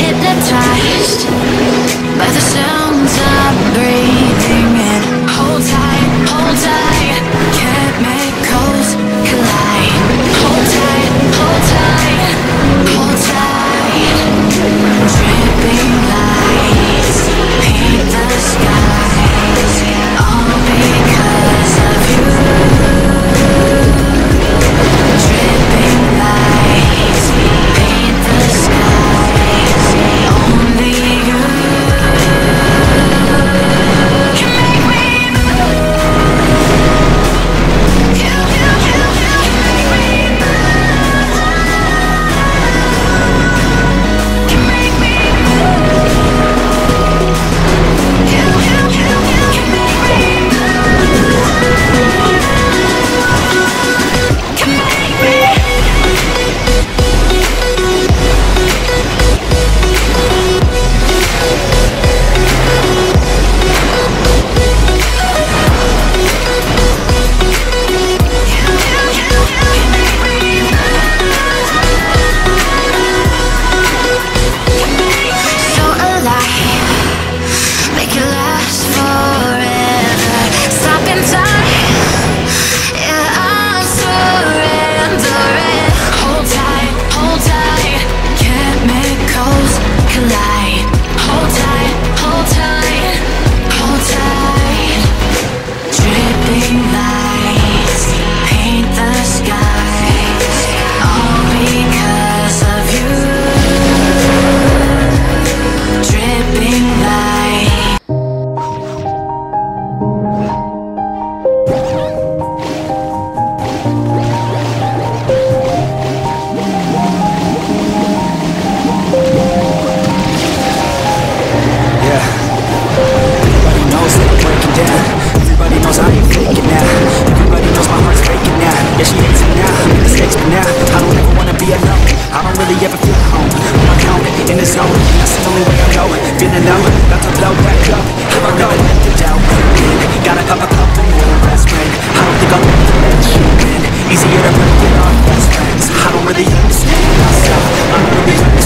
hypnotized by the sounds I'm breathing in. Hold tight, chemicals collide. Hold tight, hold tight, hold tight. Dripping lights paint the skies, all because of you. Dripping lights paint the skies, only you can make me move. You can make me move. Can make me move. You can make me move. Can make me. So alive, make it last forever. Stop in time, yeah, I'm surrendering. Hold tight, chemicals collide. Hold tight, hold tight, hold tight. Dripping lights paint the skies, all because of you. Dripping light. Yeah. Everybody knows that I'm breaking down. Everybody knows I ain't faking now. Everybody knows my heart's breaking now. Yeah, she hates me now, I made mistakes, but now I don't ever wanna be alone. I don't really ever feel at home. When I'm down in the zone, that's the only way I know. Feeling low, about to blow back up. Here I go, let the doubt creep in. Gotta pop a couple more aspirin. I don't think I'll ever let you in. Easier to break it off best friends. I don't really understand myself. I'm really